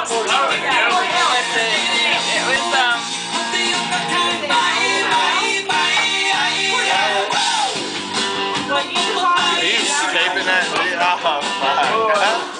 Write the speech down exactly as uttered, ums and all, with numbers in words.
It was, um... Are you escaping that? Oh, fuck.